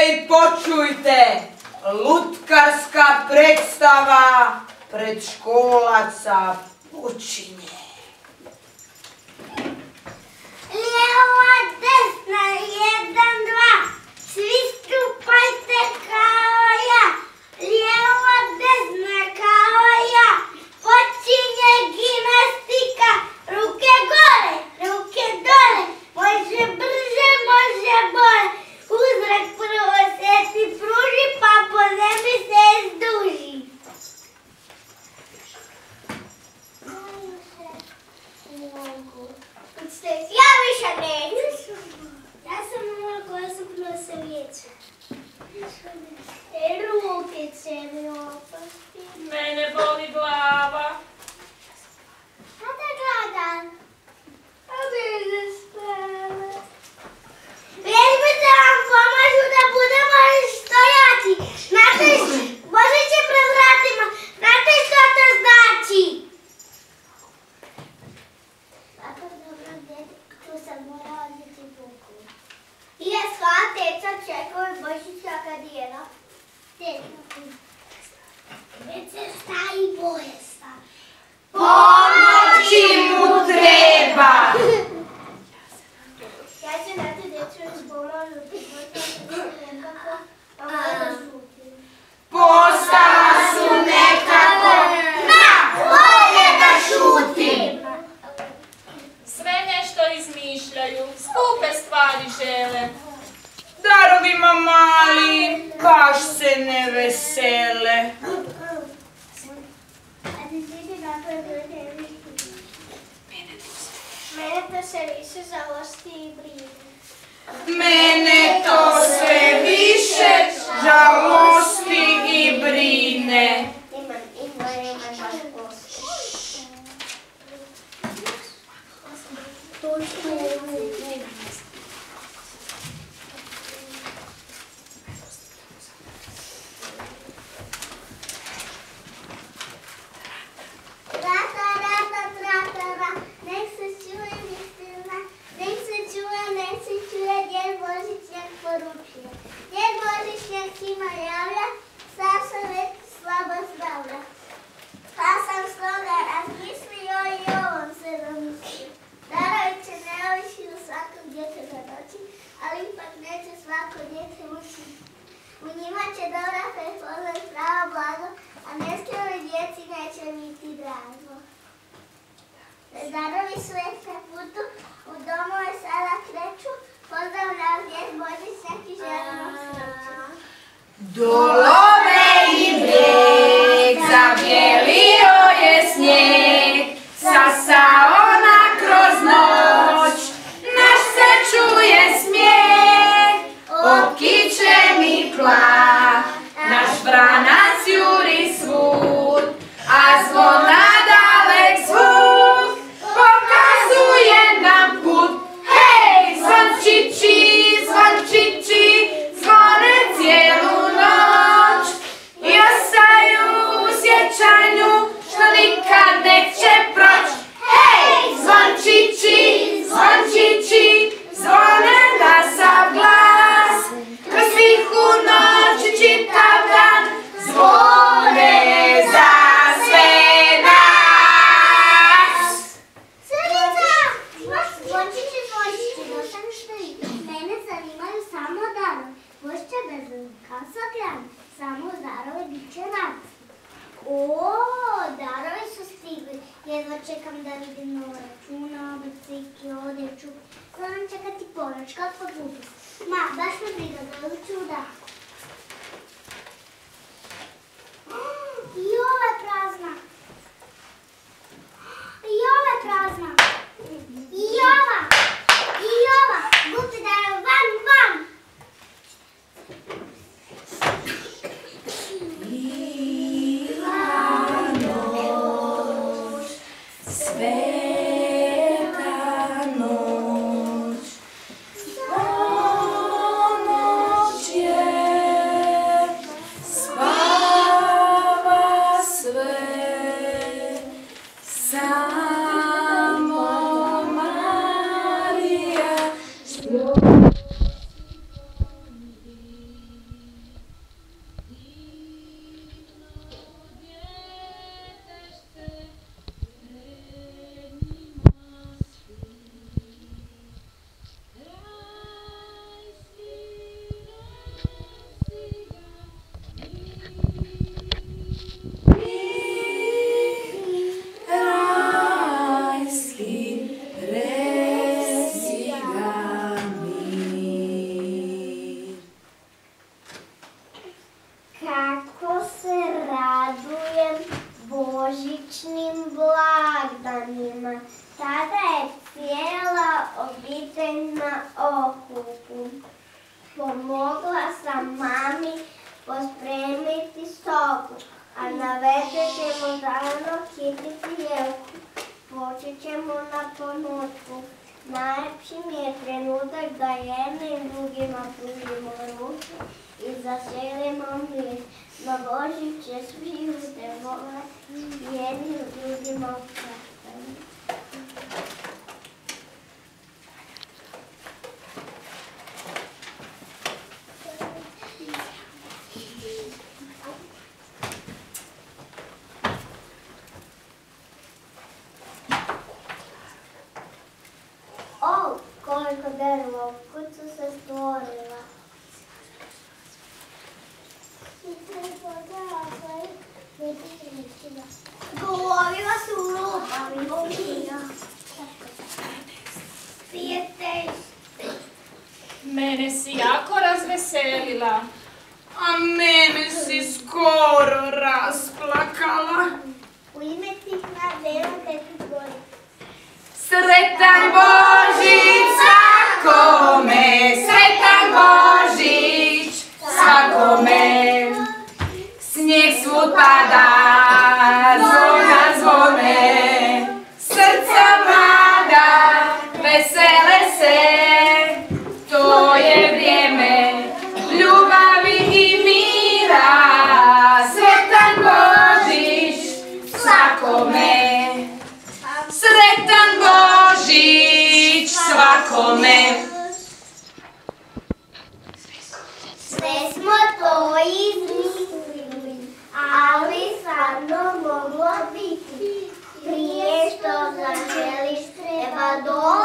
i počujte, lutkarska predstava predškolaca počinje. Lijeva, desna, 1, 2, svi stupajte kao ja. Lijeva, desna kao ja, počinje gimnastika. Ruke gore, ruke dole, može brže, može bolje. Uzrak prvo se ti pruži, pa po zemlji se zduži. Ja više neću. Ja sam ona koja sam prosa vijeća. Ruke će mi opasti. Mene boli glava. A da gledam. A vidi spava. Vježbite vam pomažu da budemo stojaci. Znate, Bože će pred vratima. Znate što to znači? Tako dobro, djede, tu sam morala odjeti buku. I je sva teca čekao i Božića kad jela. Već se staji bolesta. Pomoći mu treba! Ja ću dati djecu iz pomožuti, nekako, pa možda žutim. Postala su nekako, bolje da šutim! Sve nešto izmišljaju, skupe stvari žele. Darovima mali, baš se ne vesele. Mene to se više žalosti i brine. Mene to sve više žalosti i brine. Ima baš posao. Nek se čuje istina, nek se čuje, Djed Božićnjak poručuje. Djed Božićnjak svima javlja, Saša već slabo zdravlja. Pa sam stoga razmislio i ovom se domislio. Darovi će ne ovići u svakom djetetu doći, ali ipak neće svako djete ući. U njima će dobra prepoznat pravo blago, a neskromoj djeci neće biti drago. Darovi su već na putu, u domove sada kreću, pozdravljam Djed Božićnjak i želim vam sreću. Dolove i brijeg, zabijelio je snijeg, sasao na kroz noć, naš se čuje smijeh, okiće mi plah, naš vranac juri svud, a zvon nadalek zvuk pokazuje nam put. Hej, zvončići, zvončići, zvone cijelu noć i ostaju u sjećanju što nikad neće proć. Hej, zvončići, zvončići, zvone na sav glas, kroz tihu noć i čitav dan, zvone za sve nas. Srnica! Zvončići, zvončići, došam što ide. Mene zanimaju samo darovi. Božića bez kasa gran, samo darovi bit će radosni. O, darovi su stigli. Jedva čekam da vidim nove računa, bicikli, odjeću. Znam čekati ponoć, kako budu. Ma, baš me briga da uću u daku. I ova je prazna. I ova je prazna. I ova. I ova. Buti da je van, van. Sveta noć, ponoć je Najljepši mi je trenutak da jednim drugima pružimo ruke i zaselimo mir. Na Božić će svi udevovati jednim drugima ukršteni. O, koliko drva u kucu se stvorila. Govorila su lupavi. Mene si jako razveselila. A mene si skoro rasplakala. U ime tih nadela te ti gori. Sretan Božić svakome, sretan Božić svakome. Snijeg svud pada, zvona zvone, srca mlada, vesele se. To je vrijeme ljubavi i mira, sretan Božić svakome. Sretan Božić svakome. Sve smo to izmislili, ali stvarno moglo biti. Prije što zaželiš treba doći.